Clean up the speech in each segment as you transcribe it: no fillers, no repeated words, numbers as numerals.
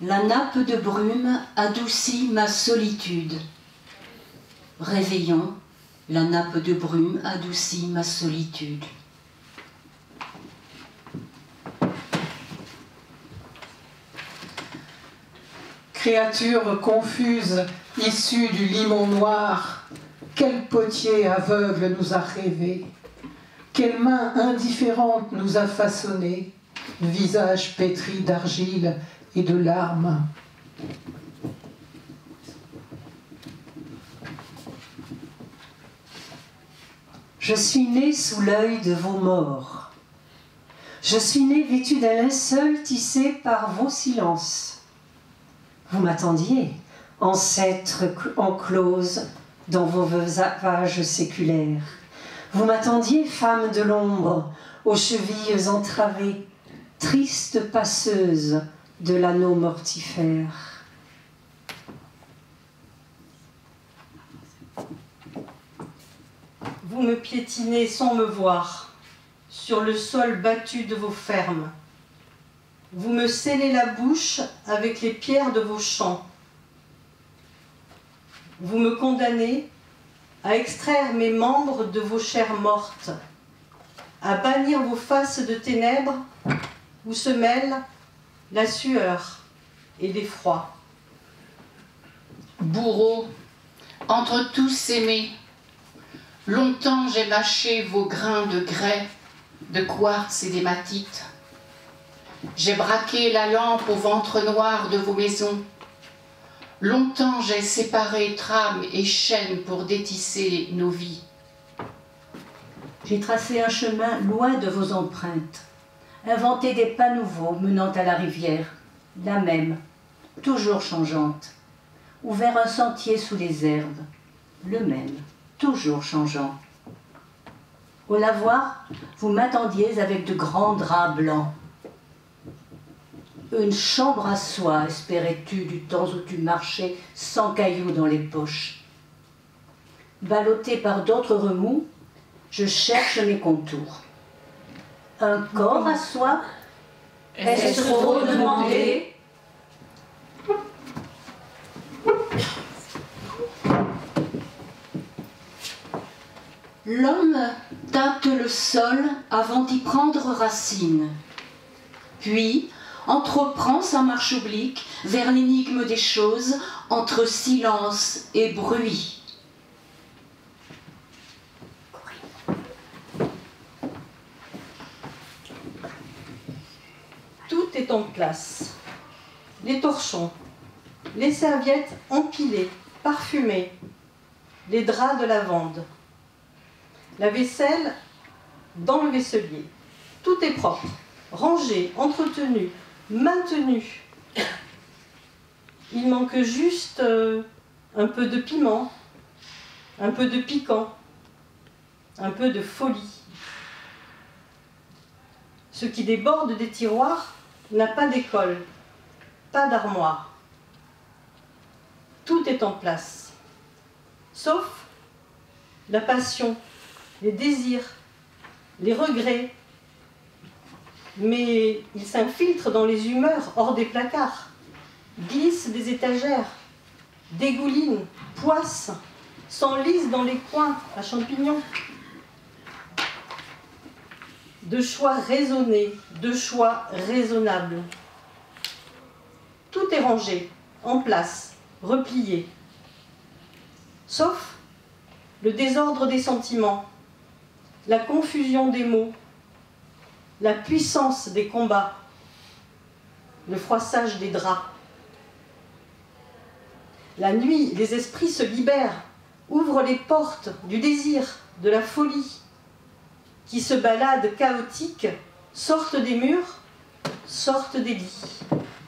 La nappe de brume adoucit ma solitude. Réveillons, la nappe de brume adoucit ma solitude. Créature confuse, issue du limon noir, quel potier aveugle nous a rêvé, quelle main indifférente nous a façonné, visage pétri d'argile et de larmes. Je suis née sous l'œil de vos morts. Je suis née vêtue d'un linceul tissé par vos silences. Vous m'attendiez, ancêtre enclose dans vos veuvage séculaires. Vous m'attendiez, femme de l'ombre, aux chevilles entravées, triste passeuse de l'anneau mortifère. Vous me piétinez sans me voir, sur le sol battu de vos fermes. Vous me scellez la bouche avec les pierres de vos champs. Vous me condamnez à extraire mes membres de vos chairs mortes, à bannir vos faces de ténèbres où se mêlent la sueur et l'effroi. Bourreaux, entre tous aimés, longtemps j'ai mâché vos grains de grès, de quartz et d'hématite. J'ai braqué la lampe au ventre noir de vos maisons. Longtemps j'ai séparé trame et chaîne pour détisser nos vies. J'ai tracé un chemin loin de vos empreintes, inventé des pas nouveaux menant à la rivière, la même, toujours changeante, ouvert un sentier sous les herbes, le même, toujours changeant. Au lavoir, vous m'attendiez avec de grands draps blancs. Une chambre à soi, espérais-tu, du temps où tu marchais sans cailloux dans les poches. Ballotté par d'autres remous, je cherche mes contours. Un corps à soi, est-ce trop demandé? L'homme tâte le sol avant d'y prendre racine, puis entreprend sa marche oblique vers l'énigme des choses entre silence et bruit. Tout est en place. Les torchons, les serviettes empilées, parfumées, les draps de lavande, la vaisselle dans le vaisselier. Tout est propre, rangé, entretenu, maintenu. Il manque juste un peu de piment, un peu de piquant, un peu de folie. Ce qui déborde des tiroirs n'a pas d'école, pas d'armoire. Tout est en place, sauf la passion, les désirs, les regrets. Mais ils s'infiltrent dans les humeurs hors des placards, glissent des étagères, dégoulinent, poissent, s'enlisent dans les coins à champignons. De choix raisonnés, de choix raisonnables. Tout est rangé, en place, replié. Sauf le désordre des sentiments, la confusion des mots, la puissance des combats, le froissage des draps. La nuit, les esprits se libèrent, ouvrent les portes du désir, de la folie, qui se baladent chaotiques, sortent des murs, sortent des lits.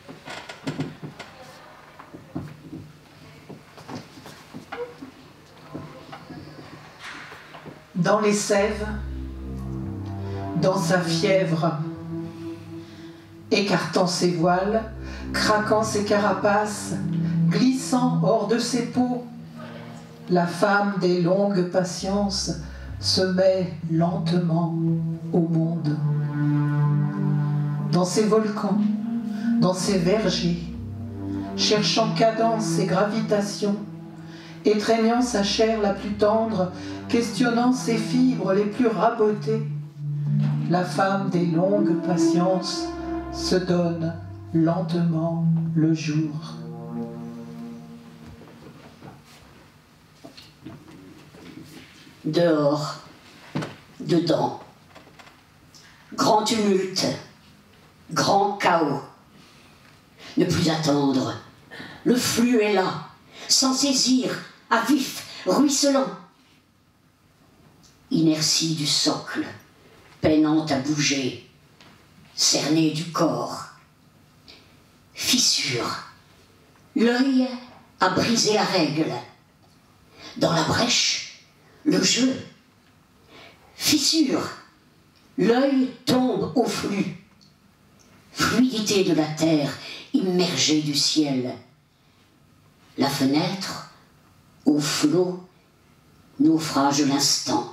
Dans les sèves, dans sa fièvre, écartant ses voiles, craquant ses carapaces, glissant hors de ses peaux, la femme des longues patiences se met lentement au monde. Dans ses volcans, dans ses vergers, cherchant cadence et gravitation, étreignant sa chair la plus tendre, questionnant ses fibres les plus rabotées. La femme des longues patiences se donne lentement le jour. Dehors, dedans, grand tumulte, grand chaos. Ne plus attendre, le flux est là, sans saisir, à vif, ruisselant. Inertie du socle, peinant à bouger, cernée du corps. Fissure, l'œil a brisé la règle. Dans la brèche, le jeu. Fissure, l'œil tombe au flux. Fluidité de la terre immergée du ciel. La fenêtre, au flot, naufrage de l'instant.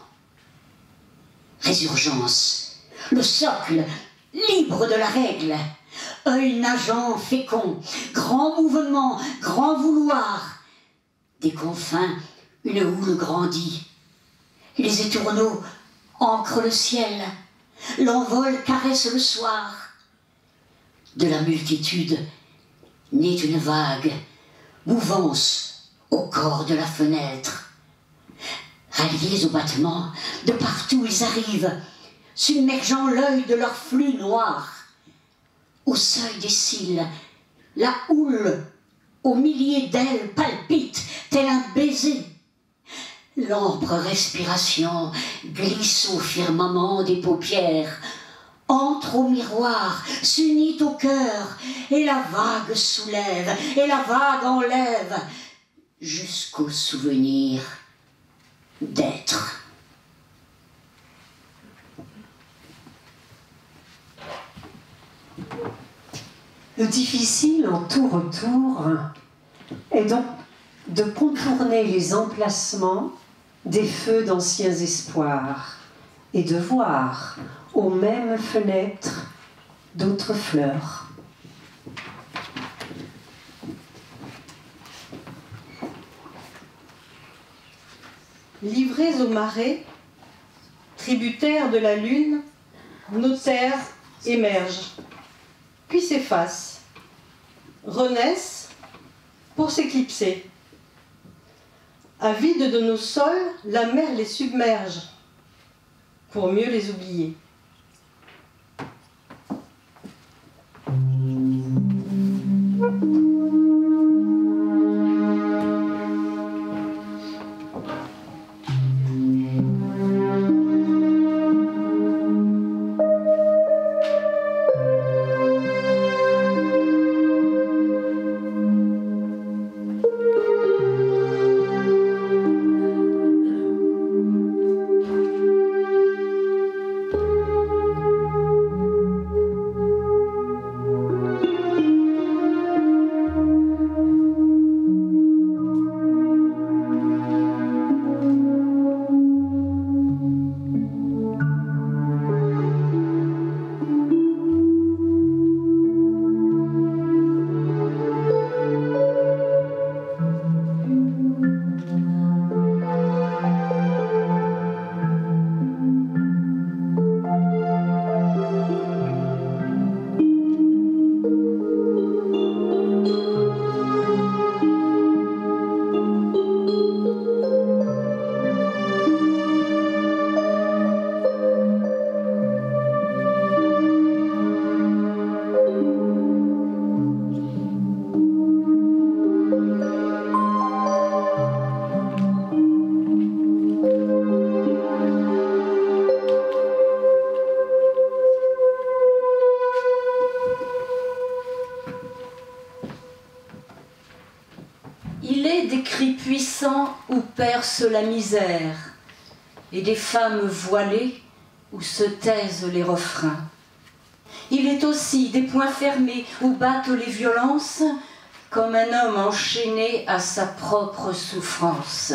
Résurgence, le socle, libre de la règle. Œil nageant, fécond, grand mouvement, grand vouloir. Des confins, une houle grandit. Les étourneaux ancrent le ciel. L'envol caresse le soir. De la multitude naît une vague, mouvance au corps de la fenêtre. Ralliés au battement, de partout ils arrivent, submergeant l'œil de leur flux noir. Au seuil des cils, la houle, aux milliers d'ailes, palpite tel un baiser. L'ambre respiration glisse au firmament des paupières, entre au miroir, s'unit au cœur, et la vague soulève, et la vague enlève, jusqu'au souvenir d'être. Le difficile en tout retour est donc de contourner les emplacements des feux d'anciens espoirs et de voir aux mêmes fenêtres d'autres fleurs. Livrés au marais, tributaires de la lune, nos terres émergent, puis s'effacent, renaissent pour s'éclipser. Avides de nos sols, la mer les submerge pour mieux les oublier. Des cris puissants où perce la misère, et des femmes voilées où se taisent les refrains. Il est aussi des poings fermés où battent les violences, comme un homme enchaîné à sa propre souffrance.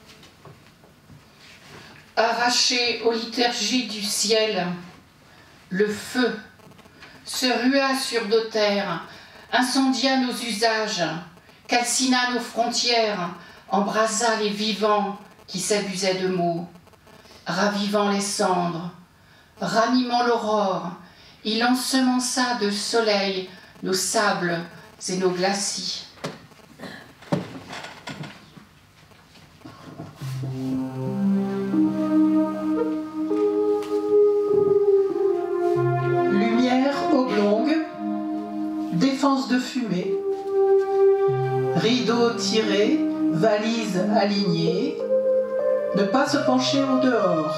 Arraché aux liturgies du ciel, le feu, se rua sur nos terres, incendia nos usages, calcina nos frontières, embrasa les vivants qui s'abusaient de mots, ravivant les cendres, ranimant l'aurore, il ensemença de soleil nos sables et nos glacis. Lumière oblongue, défense de fumée, rideau tiré, valise alignée, ne pas se pencher au dehors.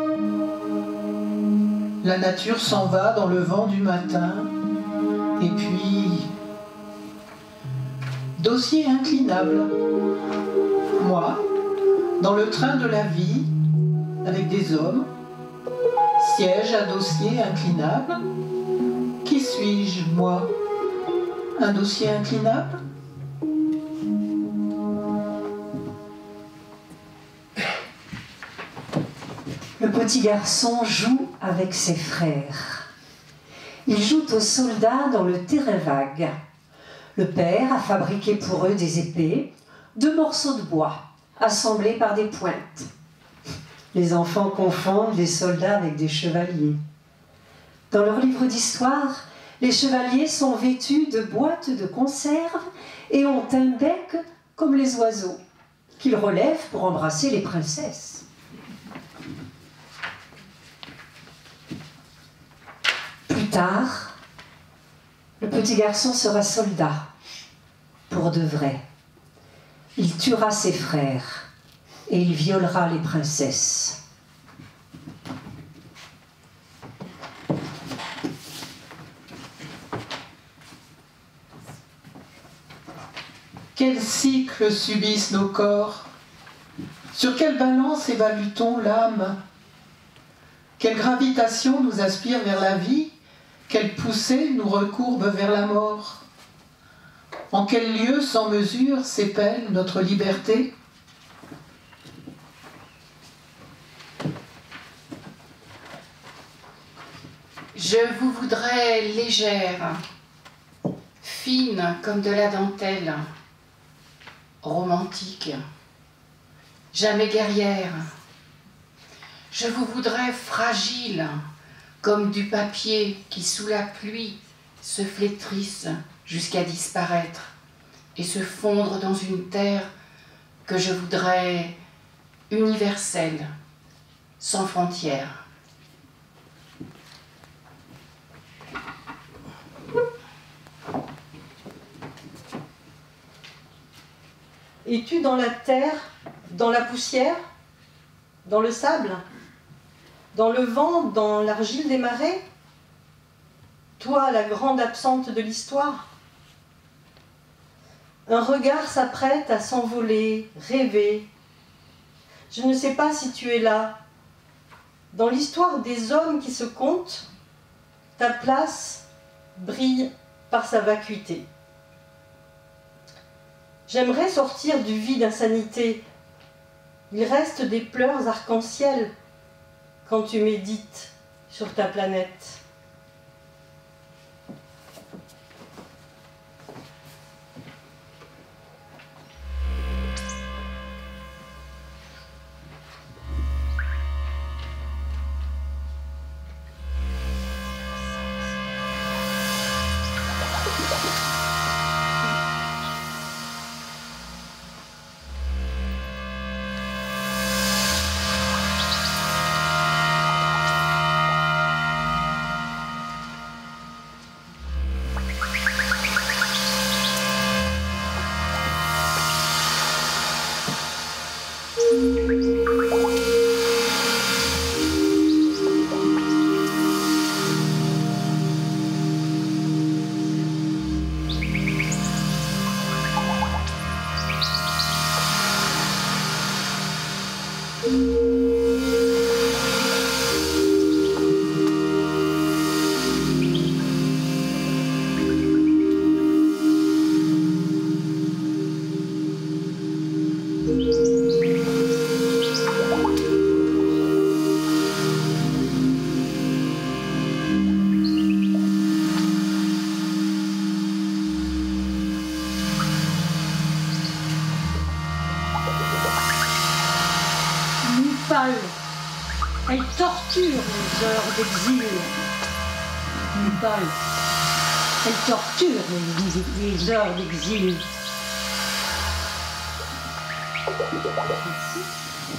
La nature s'en va dans le vent du matin, et puis dossier inclinable. Moi, dans le train de la vie, avec des hommes, siège à dossier inclinable. Qui suis-je, moi? Un dossier inclinable? Le petit garçon joue avec ses frères. Ils jouent aux soldats dans le terrain vague. Le père a fabriqué pour eux des épées, 2 morceaux de bois, assemblés par des pointes. Les enfants confondent les soldats avec des chevaliers. Dans leur livre d'histoire, les chevaliers sont vêtus de boîtes de conserve et ont un bec comme les oiseaux, qu'ils relèvent pour embrasser les princesses. Plus tard, le petit garçon sera soldat, pour de vrai. Il tuera ses frères et il violera les princesses. Quel cycle subissent nos corps? Sur quelle balance évalue-t-on l'âme? Quelle gravitation nous aspire vers la vie? Quelle poussée nous recourbe vers la mort? En quel lieu sans mesure s'épelle notre liberté? Je vous voudrais légère, fine comme de la dentelle, romantique, jamais guerrière. Je vous voudrais fragile, comme du papier qui sous la pluie se flétrisse jusqu'à disparaître et se fondre dans une terre que je voudrais universelle, sans frontières. Es-tu dans la terre, dans la poussière, dans le sable, dans le vent, dans l'argile des marais? Toi, la grande absente de l'histoire? Un regard s'apprête à s'envoler, rêver. Je ne sais pas si tu es là. Dans l'histoire des hommes qui se comptent, ta place brille par sa vacuité. J'aimerais sortir du vide insanité. Il reste des pleurs arc-en-ciel quand tu médites sur ta planète. torture les heures d'exil. Une balle. Elle torture les heures d'exil. Merci.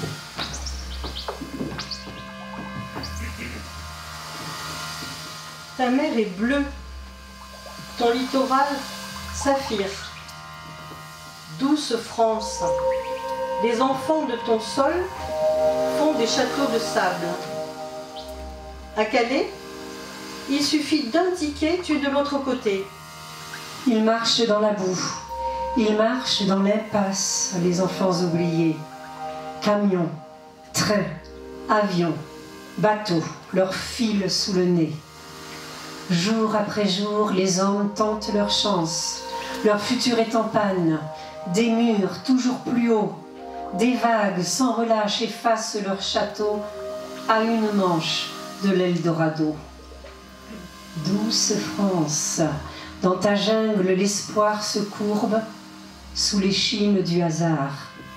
Ta mer est bleue, ton littoral saphir. Douce France, les enfants de ton sol font des châteaux de sable. À Calais, il suffit d'un ticket, tu es de l'autre côté. Ils marchent dans la boue, ils marchent dans l'impasse, les enfants oubliés. Camions, trains, avions, bateaux, leur filent sous le nez. Jour après jour, les hommes tentent leur chance. Leur futur est en panne. Des murs toujours plus hauts, des vagues sans relâche effacent leur château à une manche de l'Eldorado. Douce France, dans ta jungle l'espoir se courbe sous l'échine du hasard.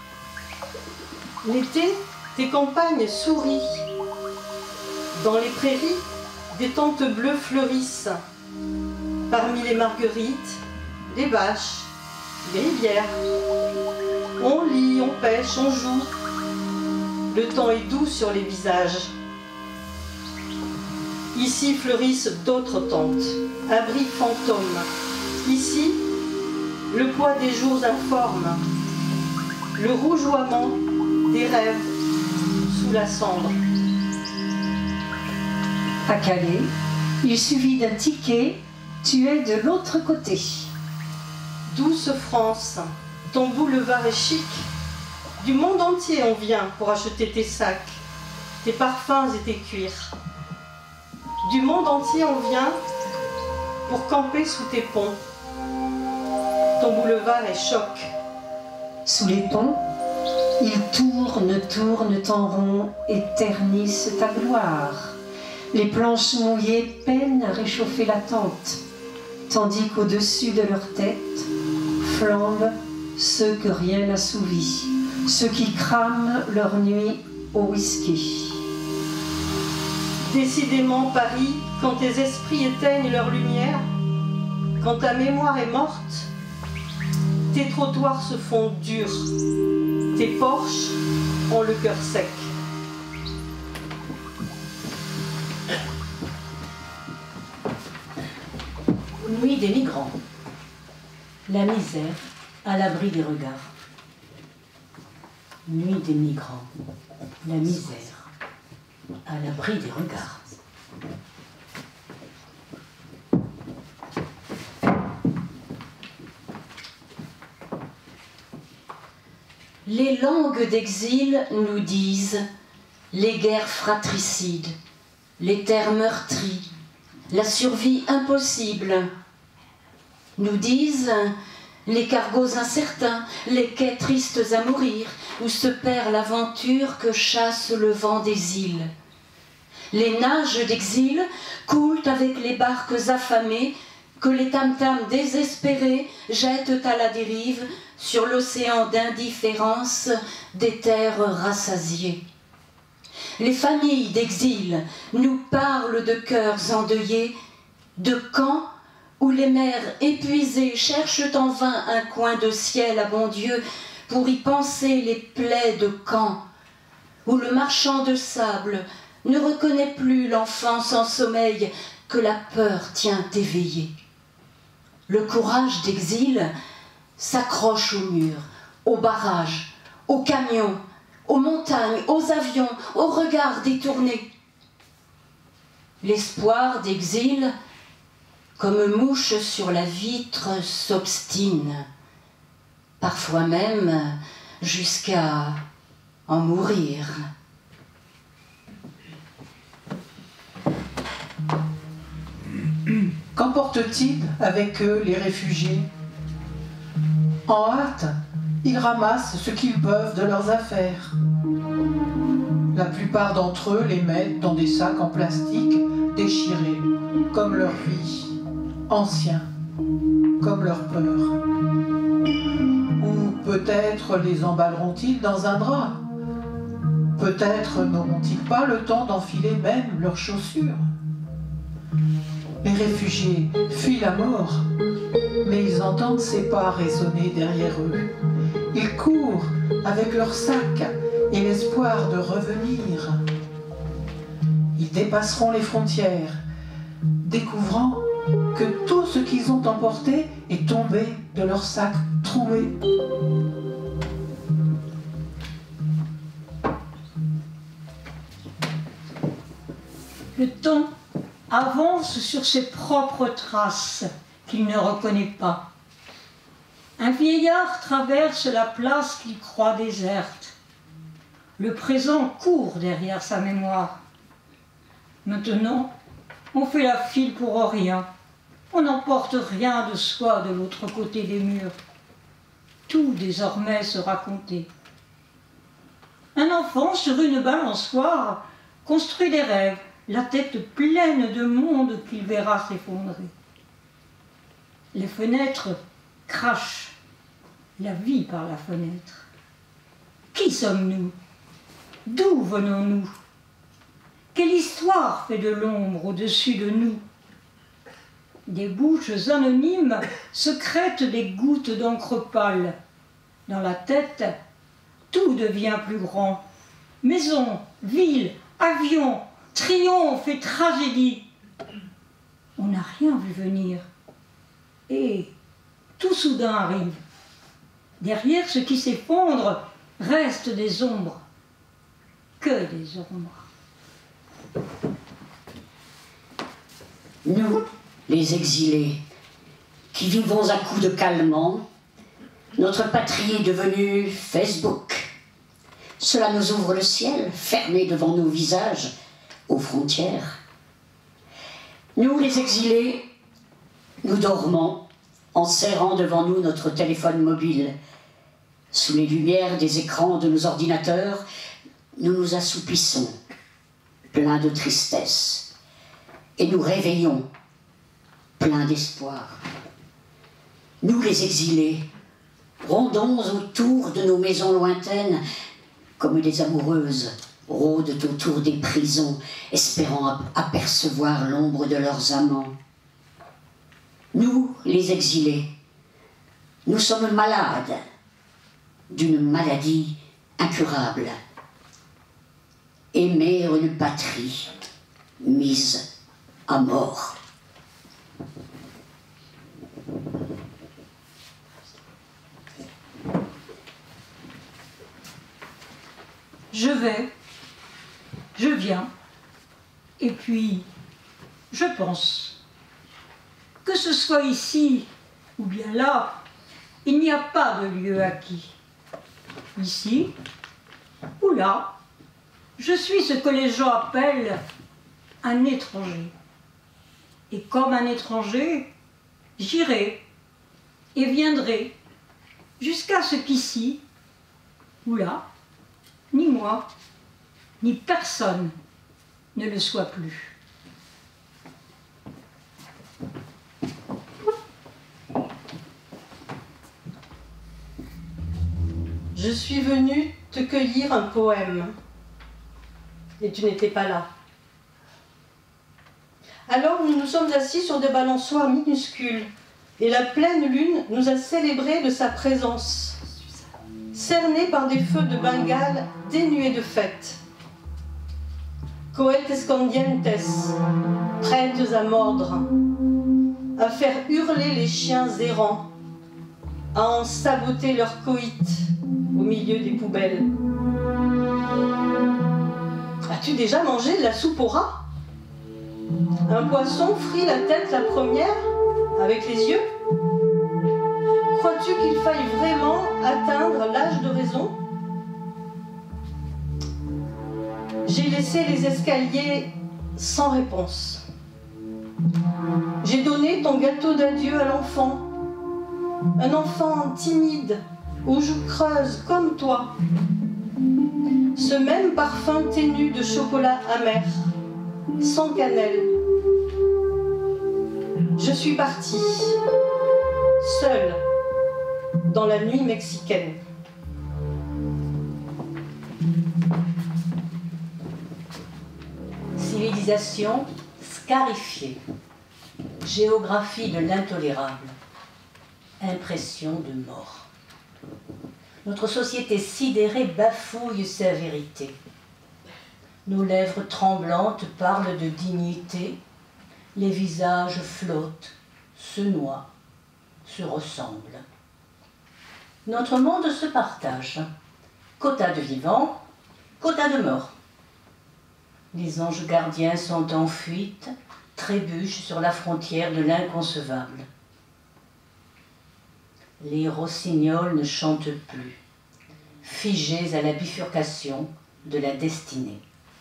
L'été, tes campagnes sourient. Dans les prairies, des tentes bleues fleurissent. Parmi les marguerites, des vaches, des rivières. On lit, on pêche, on joue. Le temps est doux sur les visages. Ici fleurissent d'autres tentes, abris fantômes. Ici, le poids des jours informe, le rougeoiement des rêves sous la cendre. À Calais, il suffit d'un ticket, tu es de l'autre côté. Douce France, ton boulevard est chic. Du monde entier on vient pour acheter tes sacs, tes parfums et tes cuirs. Du monde entier on vient pour camper sous tes ponts. Ton boulevard est choc. Sous les ponts, ils tournent en rond et ternissent ta gloire. Les planches mouillées peinent à réchauffer la tente, tandis qu'au-dessus de leur tête flambent ceux que rien n'assouvit, ceux qui crament leur nuit au whisky. Décidément, Paris, quand tes esprits éteignent leur lumière, quand ta mémoire est morte, tes trottoirs se font durs, tes porches ont le cœur sec. Nuit des migrants. La misère à l'abri des regards. Nuit des migrants. La misère à l'abri des regards. Les langues d'exil nous disent les guerres fratricides, les terres meurtries, la survie impossible. Nous disent les cargos incertains, les quais tristes à mourir, où se perd l'aventure que chasse le vent des îles. Les nages d'exil coulent avec les barques affamées que les tam-tams désespérés jettent à la dérive sur l'océan d'indifférence des terres rassasiées. Les familles d'exil nous parlent de cœurs endeuillés, de camps où les mères épuisées cherchent en vain un coin de ciel à bon Dieu pour y panser les plaies de camp, où le marchand de sable ne reconnaît plus l'enfant sans sommeil que la peur tient éveillé. Le courage d'exil s'accroche aux murs, aux barrages, aux camions, aux montagnes, aux avions, aux regards détournés. L'espoir d'exil, comme mouche sur la vitre, s'obstine, parfois même jusqu'à en mourir. Qu'emportent-ils avec eux les réfugiés? En hâte, ils ramassent ce qu'ils peuvent de leurs affaires. La plupart d'entre eux les mettent dans des sacs en plastique déchirés, comme leur vie, anciens, comme leur peur. Ou peut-être les emballeront-ils dans un drap Peut-être n'auront-ils pas le temps d'enfiler même leurs chaussures. Les réfugiés fuient la mort, mais ils entendent ses pas résonner derrière eux. Ils courent avec leurs sacs et l'espoir de revenir. Ils dépasseront les frontières, découvrant que tout ce qu'ils ont emporté est tombé de leurs sacs troués. Le temps avance sur ses propres traces qu'il ne reconnaît pas. Un vieillard traverse la place qu'il croit déserte. Le présent court derrière sa mémoire. Maintenant, on fait la file pour rien. On n'emporte rien de soi de l'autre côté des murs. Tout désormais se racontait. Un enfant sur une balançoire construit des rêves, la tête pleine de monde qu'il verra s'effondrer. Les fenêtres crachent la vie par la fenêtre. Qui sommes-nous? D'où venons-nous? Quelle histoire fait de l'ombre au-dessus de nous? Des bouches anonymes secrètent des gouttes d'encre pâle. Dans la tête, tout devient plus grand. Maisons, villes, avions, triomphe et tragédie. On n'a rien vu venir. Et tout soudain arrive. Derrière ce qui s'effondre restent des ombres. Que des ombres. Nous, les exilés, qui vivons à coups de calmant, notre patrie est devenue Facebook. Cela nous ouvre le ciel, fermé devant nos visages, aux frontières. Nous, les exilés, nous dormons en serrant devant nous notre téléphone mobile. Sous les lumières des écrans de nos ordinateurs, nous nous assoupissons, pleins de tristesse, et nous réveillons, pleins d'espoir. Nous, les exilés, rôdons autour de nos maisons lointaines, comme des amoureuses rôdent autour des prisons, espérant apercevoir l'ombre de leurs amants. Nous, les exilés, nous sommes malades d'une maladie incurable. Aimer une patrie mise à mort. Je vais, je viens, et puis je pense. Que ce soit ici ou bien là, il n'y a pas de lieu acquis. Ici ou là, je suis ce que les gens appellent un étranger. Et comme un étranger, j'irai et viendrai jusqu'à ce qu'ici ou là, ni moi, ni personne ne le soit plus. Je suis venue te cueillir un poème, et tu n'étais pas là. Alors nous nous sommes assis sur des balançoires minuscules, et la pleine lune nous a célébré de sa présence, cernés par des feux de Bengale dénués de fête. Coet escondientes, prêtes à mordre, à faire hurler les chiens errants, à en saboter leur coït au milieu des poubelles. As-tu déjà mangé de la soupe au rat? Un poisson frit la tête la première, avec les yeux? Crois-tu qu'il faille vraiment atteindre l'âge de raison? J'ai laissé les escaliers sans réponse. J'ai donné ton gâteau d'adieu à l'enfant. Un enfant timide, aux joues creuses comme toi. Ce même parfum ténu de chocolat amer, sans cannelle. Je suis partie, seule, dans la nuit mexicaine. civilisation scarifiée, géographie de l'intolérable, impression de mort. Notre société sidérée bafouille sa vérité. Nos lèvres tremblantes parlent de dignité, les visages flottent, se noient, se ressemblent. Notre monde se partage, quota de vivants, quota de morts. Les anges gardiens sont en fuite, trébuchent sur la frontière de l'inconcevable. Les rossignols ne chantent plus, figés à la bifurcation de la destinée.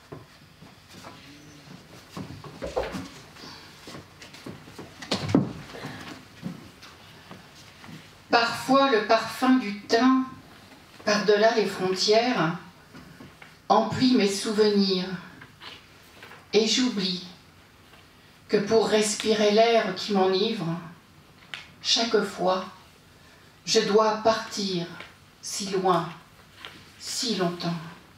Parfois le parfum du thym, par-delà les frontières, emplit mes souvenirs, et j'oublie que pour respirer l'air qui m'enivre, chaque fois, je dois partir si loin, si longtemps.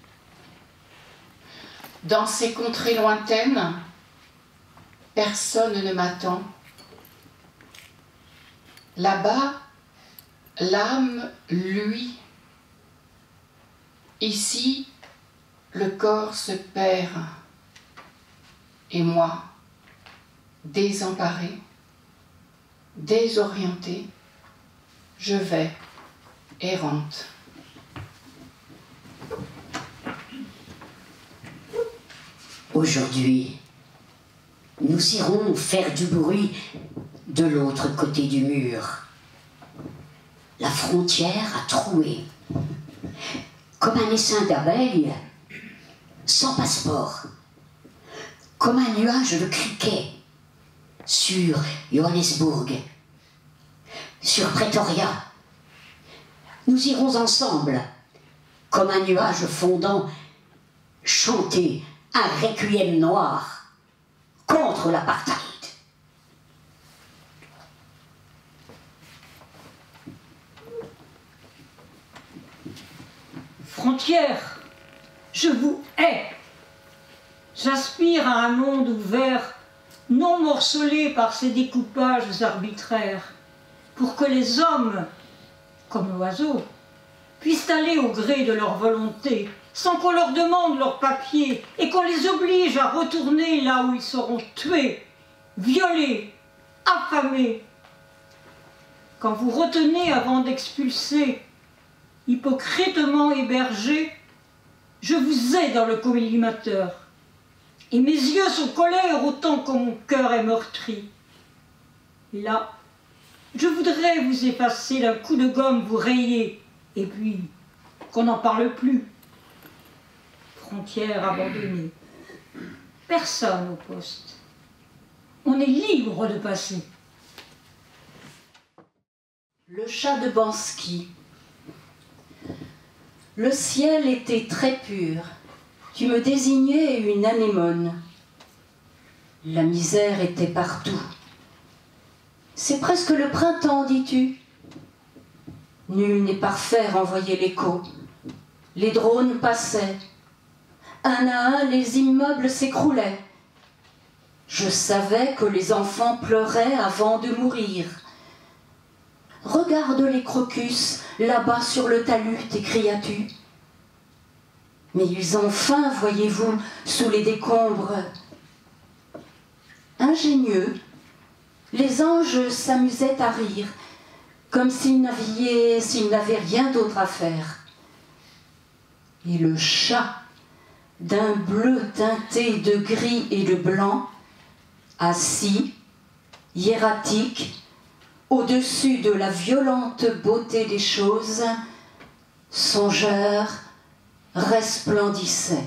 Dans ces contrées lointaines, personne ne m'attend. Là-bas, l'âme luit. Ici, le corps se perd. Et moi, désemparée, désorientée, je vais errante. Aujourd'hui, nous irons faire du bruit de l'autre côté du mur. La frontière a troué, comme un essaim d'abeilles, sans passeport, comme un nuage de criquets sur Johannesburg, sur Pretoria. Nous irons ensemble, comme un nuage fondant, chanter un requiem noir contre l'apartheid. Frontières, je vous hais. J'aspire à un monde ouvert, non morcelé par ces découpages arbitraires, pour que les hommes, comme l'oiseau, puissent aller au gré de leur volonté, sans qu'on leur demande leurs papiers et qu'on les oblige à retourner là où ils seront tués, violés, affamés. Quand vous retenez avant d'expulser, hypocritement hébergés, je vous ai dans le collimateur, et mes yeux sont colères autant que mon cœur est meurtri. Là, je voudrais vous effacer d'un coup de gomme, vous rayer, et puis qu'on n'en parle plus. Frontière abandonnée. Personne au poste. On est libre de passer. Le chat de Bansky. Le ciel était très pur. Tu me désignais une anémone. La misère était partout. C'est presque le printemps, dis-tu. Nul n'est parfait, renvoyait l'écho. Les drones passaient. Un à un, les immeubles s'écroulaient. Je savais que les enfants pleuraient avant de mourir. Regarde les crocus, là-bas sur le talus, t'écrias-tu. Mais ils ont faim, voyez-vous, sous les décombres. Ingénieux, les anges s'amusaient à rire, comme s'ils n'avaient rien d'autre à faire. Et le chat, d'un bleu teinté de gris et de blanc, assis, hiératique, au-dessus de la violente beauté des choses, songeur, resplendissait.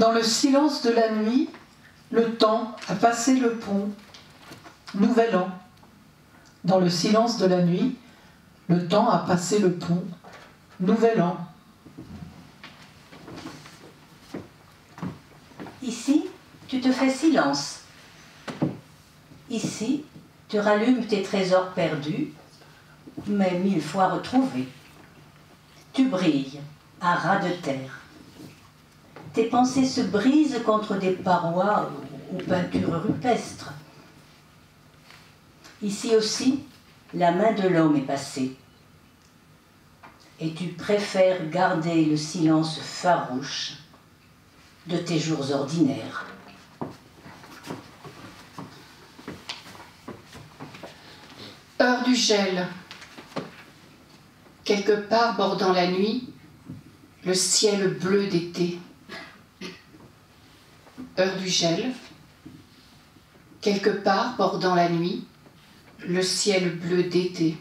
Dans le silence de la nuit, le temps a passé le pont. Nouvel an. Dans le silence de la nuit, le temps a passé le pont. Nouvel an. Ici, tu te fais silence. Ici, tu rallumes tes trésors perdus, mais 1000 fois retrouvés. Tu brilles à ras de terre. Tes pensées se brisent contre des parois ou peintures rupestres. Ici aussi, la main de l'homme est passée. Et tu préfères garder le silence farouche de tes jours ordinaires. Heure du gel. Quelque part bordant la nuit, le ciel bleu d'été. Heure du gel. Quelque part bordant la nuit, le ciel bleu d'été.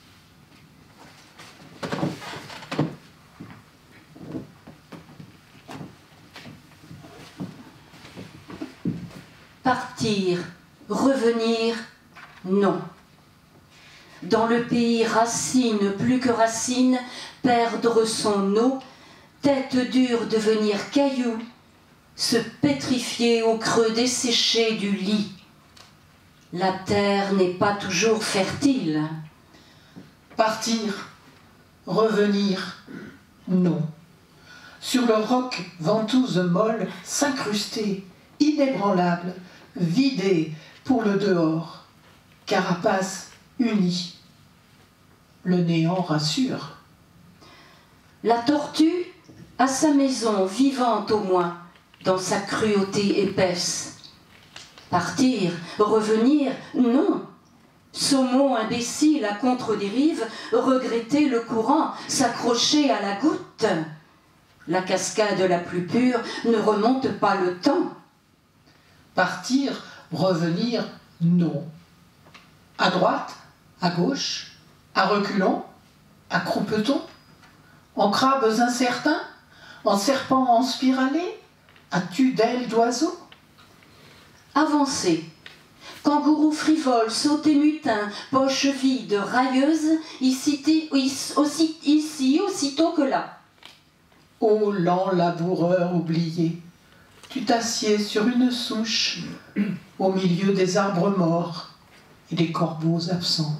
Partir, revenir, non. Dans le pays racine plus que racine, perdre son eau, tête dure devenir caillou, se pétrifier au creux desséché du lit. La terre n'est pas toujours fertile. Partir, revenir, non. Sur le roc, ventouse molle, s'incruster, inébranlable, vidé pour le dehors, carapace unie. Le néant rassure. La tortue a sa maison vivante au moins, dans sa cruauté épaisse. Partir, revenir, non. Saumon imbécile à contre-dérive, regretter le courant, s'accrocher à la goutte. La cascade la plus pure ne remonte pas le temps. Partir, revenir, non. À droite, à gauche, à reculons, à croupeton, en crabes incertains, en serpents en spiralée, à tue-d'ailes d'oiseaux. Avancer. Kangourou frivole, sauter mutin, poche vide, railleuse, ici aussitôt que là. Ô lent laboureur oublié, tu t'assieds sur une souche, au milieu des arbres morts et des corbeaux absents.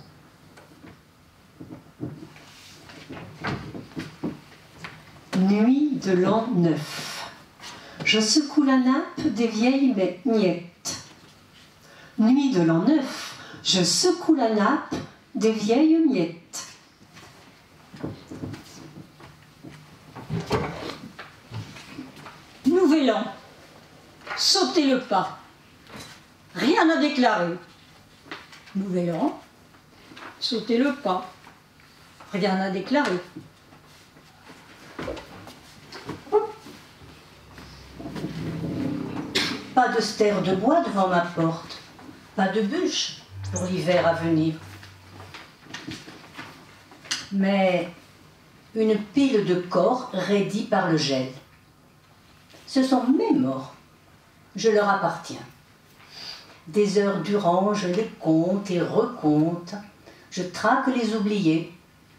Nuit de l'an 9. Je secoue la nappe des vieilles miettes. Nuit de l'an 9. Je secoue la nappe des vieilles miettes. Nouvel an. Sautez le pas. Rien à déclarer. Nouvel an. Sautez le pas. Rien à déclarer. Pas de stère de bois devant ma porte, pas de bûche pour l'hiver à venir. Mais une pile de corps raidis par le gel. Ce sont mes morts, je leur appartiens. Des heures durant, je les compte et recompte, je traque les oubliés.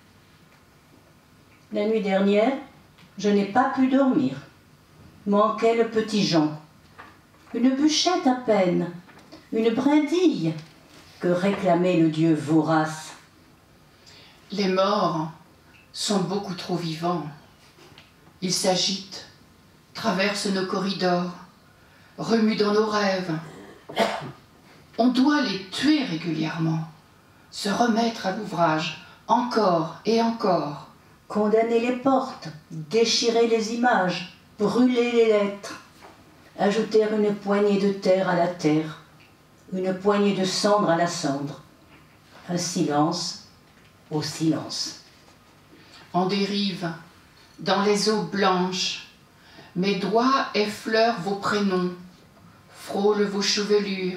La nuit dernière, je n'ai pas pu dormir, manquait le petit Jean. Une bûchette à peine, une brindille que réclamait le dieu vorace. Les morts sont beaucoup trop vivants. Ils s'agitent, traversent nos corridors, remuent dans nos rêves. On doit les tuer régulièrement, se remettre à l'ouvrage, encore et encore. Condamner les portes, déchirer les images, brûler les lettres. Ajouter une poignée de terre à la terre, une poignée de cendre à la cendre, un silence au silence. En dérive, dans les eaux blanches, mes doigts effleurent vos prénoms, frôlent vos chevelures.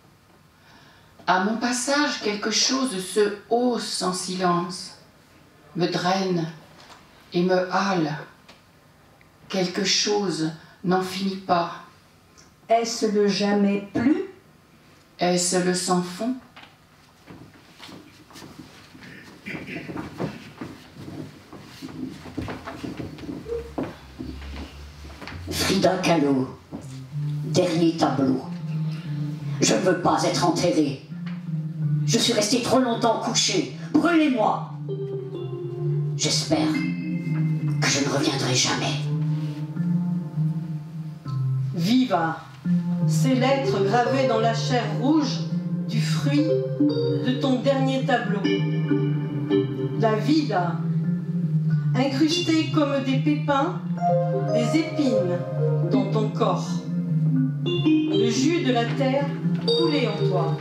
À mon passage, quelque chose se hausse en silence, me draine et me hale. Quelque chose n'en finit pas. Est-ce le jamais plus? Est-ce le sans fond? Frida Kahlo, dernier tableau. Je ne veux pas être enterrée. Je suis restée trop longtemps couchée. Brûlez-moi. J'espère que je ne reviendrai jamais. Viva, ces lettres gravées dans la chair rouge du fruit de ton dernier tableau. La vida, incrustée comme des pépins, des épines dans ton corps. Le jus de la terre coulait en toi.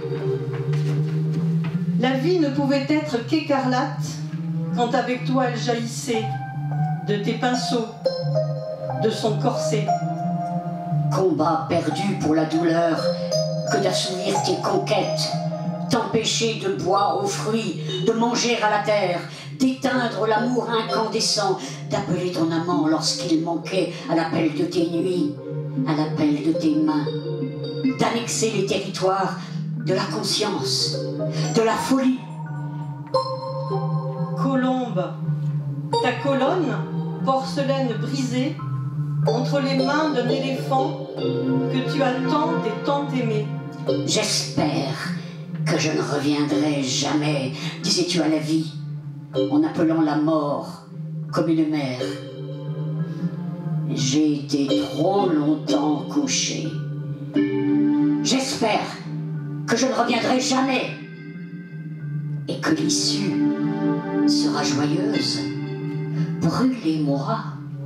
La vie ne pouvait être qu'écarlate quand avec toi elle jaillissait de tes pinceaux, de son corset. Combat perdu pour la douleur que d'assouvir tes conquêtes, t'empêcher de boire aux fruits, de manger à la terre, d'éteindre l'amour incandescent, d'appeler ton amant lorsqu'il manquait à l'appel de tes nuits, à l'appel de tes mains, d'annexer les territoires de la conscience, de la folie. Colombe, ta colonne, porcelaine brisée, entre les mains d'un éléphant que tu as tant et tant aimé. J'espère que je ne reviendrai jamais, disais-tu à la vie, en appelant la mort comme une mère. J'ai été trop longtemps couchée. J'espère que je ne reviendrai jamais et que l'issue sera joyeuse. Brûlez-moi.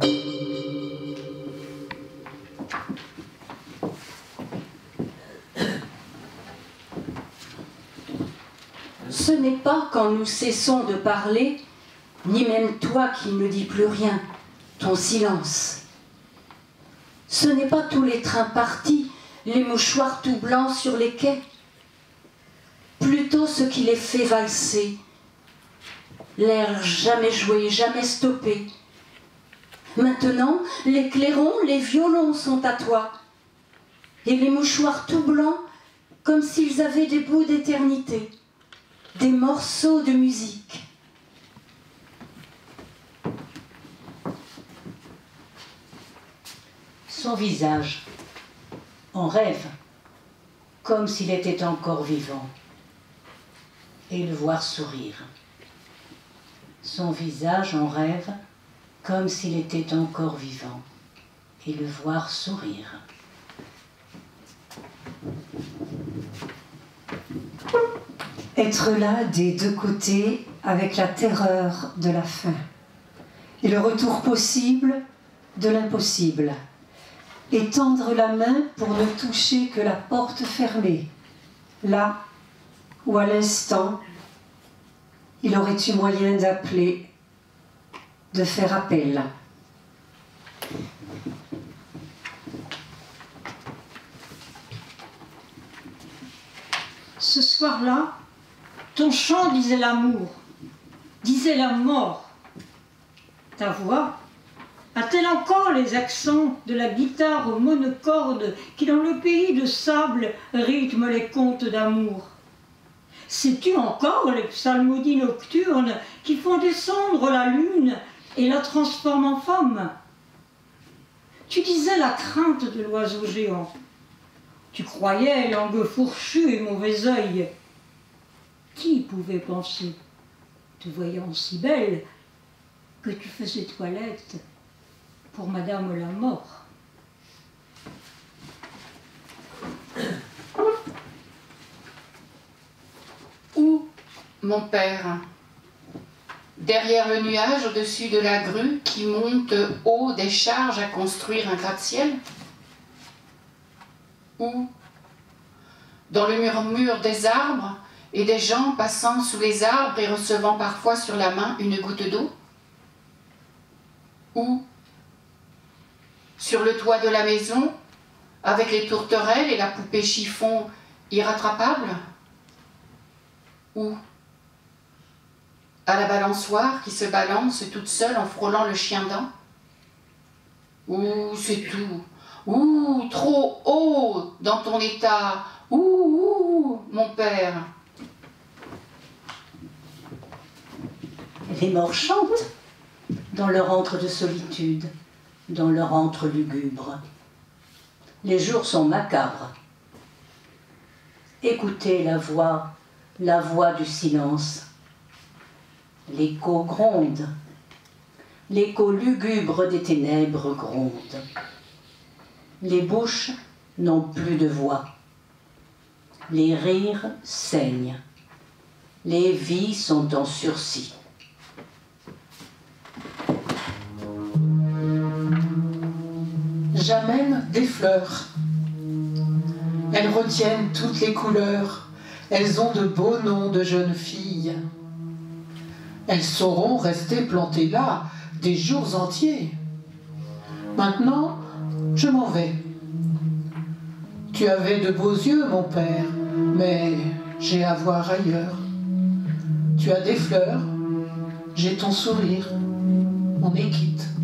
Ce n'est pas quand nous cessons de parler, ni même toi qui ne dis plus rien, ton silence. Ce n'est pas tous les trains partis, les mouchoirs tout blancs sur les quais. Plutôt ce qui les fait valser, l'air jamais joué, jamais stoppé. Maintenant, les clairons, les violons sont à toi, et les mouchoirs tout blancs, comme s'ils avaient des bouts d'éternité, des morceaux de musique. Son visage, on rêve, comme s'il était encore vivant, et le voir sourire. Son visage, on rêve, comme s'il était encore vivant, et le voir sourire. Être là des deux côtés avec la terreur de la fin et le retour possible de l'impossible. Et tendre la main pour ne toucher que la porte fermée, là où à l'instant il aurait eu moyen d'appeler, de faire appel. Ce soir-là, ton chant disait l'amour, disait la mort. Ta voix a-t-elle encore les accents de la guitare aux monocordes qui, dans le pays de sable, rythme les contes d'amour? Sais-tu encore les psalmodies nocturnes qui font descendre la lune et la transforment en femme? Tu disais la crainte de l'oiseau géant. Tu croyais langue fourchue et mauvais œil. Qui pouvait penser, te voyant si belle, que tu faisais toilette pour Madame la Mort? Où, mon père? Derrière le nuage au-dessus de la grue qui monte haut des charges à construire un gratte-ciel? Où? Dans le murmure des arbres et des gens passant sous les arbres et recevant parfois sur la main une goutte d'eau? Où? Sur le toit de la maison, avec les tourterelles et la poupée chiffon irrattrapable? Où? À la balançoire qui se balance toute seule en frôlant le chien-dent? Ou c'est tout, Ouh, trop haut dans ton état. Ouh, mon père. Les morts chantent dans leur antre de solitude, dans leur antre lugubre. Les jours sont macabres. Écoutez la voix du silence. L'écho gronde. L'écho lugubre des ténèbres gronde. Les bouches n'ont plus de voix. Les rires saignent. Les vies sont en sursis. J'amène des fleurs. Elles retiennent toutes les couleurs. Elles ont de beaux noms de jeunes filles. Elles sauront rester plantées là des jours entiers. Maintenant, je m'en vais. Tu avais de beaux yeux, mon père, mais j'ai à voir ailleurs. Tu as des fleurs, j'ai ton sourire. On est quitte.